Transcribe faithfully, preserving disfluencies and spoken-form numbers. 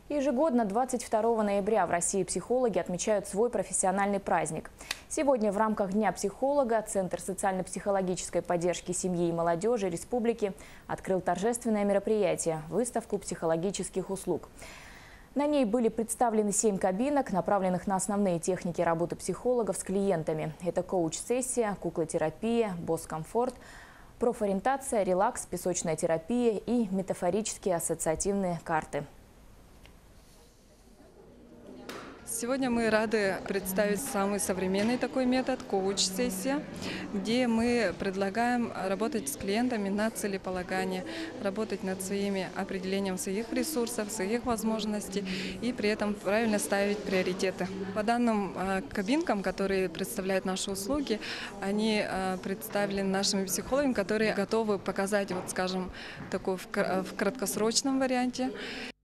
Ежегодно двадцать второго ноября в России психологи отмечают свой профессиональный праздник. Сегодня в рамках Дня психолога Центр социально-психологической поддержки семьи и молодежи Республики открыл торжественное мероприятие – выставку психологических услуг. На ней были представлены семь кабинок, направленных на основные техники работы психологов с клиентами. Это коуч-сессия, куклотерапия, босс-комфорт, профориентация, релакс, песочная терапия и метафорические ассоциативные карты. Сегодня мы рады представить самый современный такой метод – коуч-сессия, где мы предлагаем работать с клиентами над целеполаганием, работать над своими определением своих ресурсов, своих возможностей и при этом правильно ставить приоритеты. По данным кабинкам, которые представляют наши услуги, они представлены нашими психологами, которые готовы показать, вот, скажем, такой в краткосрочном варианте.